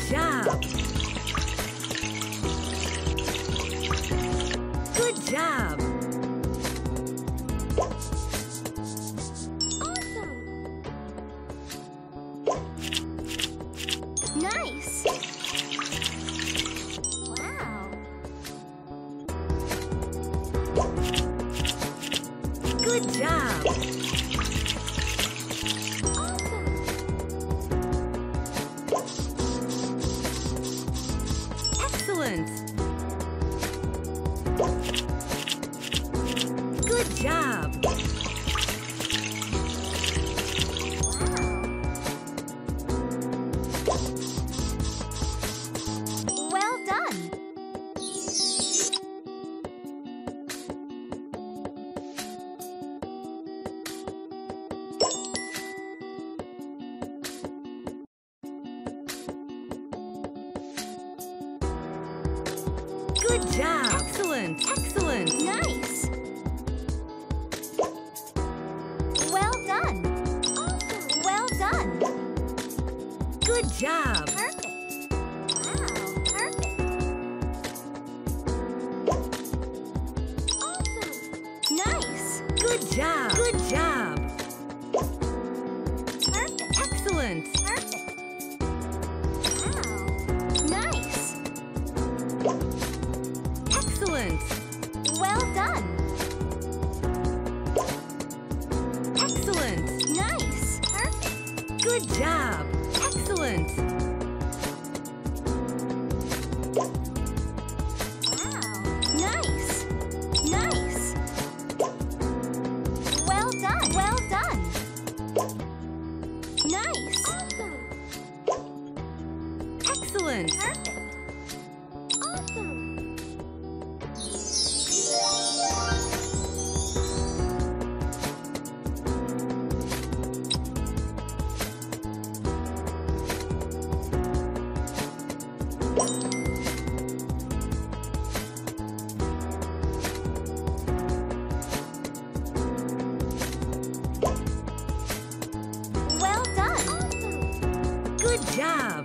job! Good job! Awesome! Nice! Wow! Good job! Excellent! Good job! Well done! Good job! Excellent! Excellent! Nice! Well done! Awesome! Well done! Good job! Perfect! Wow! Perfect! Awesome! Nice! Good job! Good job! Perfect! Excellent! Perfect! Wow! Nice! Excellent! Well done! Excellent! Nice! Perfect! Good job! Excellent! Wow! Nice! Nice! Well done! Well done! Nice! Awesome! Excellent! Perfect! Awesome! Good job!